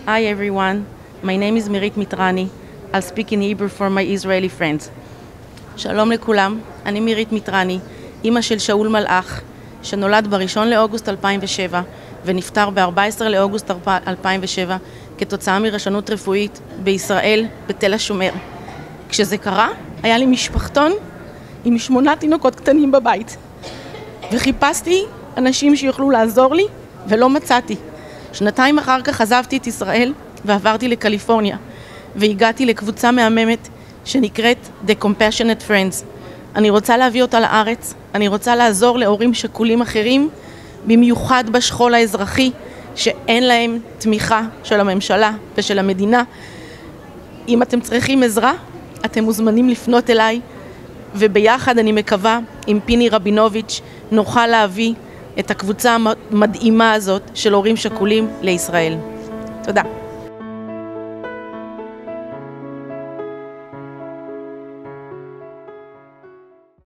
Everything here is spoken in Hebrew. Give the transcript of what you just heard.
Hi everyone, my name is Mirit Mitrani. I'll speak in Hebrew for my Israeli friends. שלום לכולם, אני מירית מיטרני, אימא של שאול מלאך, שנולד ב1 לאוגוסט 2007 ונפטר ב14 לאוגוסט 2007 כתוצאה מרשלנות רפואית בישראל, בתל השומר. כשזה קרה, היה לי משפחתון עם 8 תינוקות קטנים בבית. וחיפשתי אנשים שיוכלו לעזור לי, ולא מצאתי. 2 אחר כך עזבתי את ישראל ועברתי לקליפורניה, והגעתי לקבוצה מהממת שנקראת The Compassionate Friends. אני רוצה להביא אותה לארץ, אני רוצה לעזור להורים שכולים אחרים, במיוחד בשכול האזרחי, שאין להם תמיכה של הממשלה ושל המדינה. אם אתם צריכים עזרה, אתם מוזמנים לפנות אליי, וביחד אני מקווה עם פיני רבינוביץ' נוכל להביא את הקבוצה המדהימה הזאת של הורים שכולים לישראל. תודה.